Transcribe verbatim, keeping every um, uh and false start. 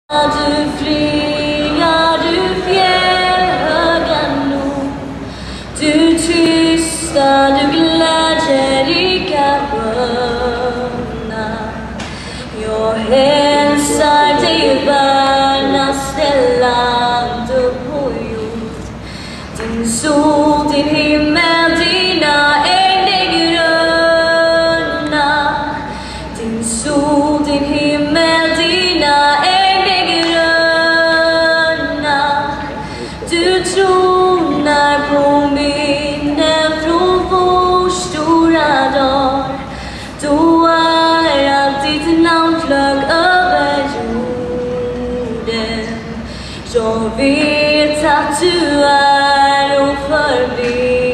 Du flyger, du fjällhöga nord. Du tysta, du glädjerika sköna. Jag hälsar dig värnaste land upp på jord. Din sol, din himmel, dina ängder gröna. Din sol, din himmel, dina ängder. Du tronar på minnen från vår stora dag. Då är allt ditt namn flög över jorden. Jag vet att du är och förblir.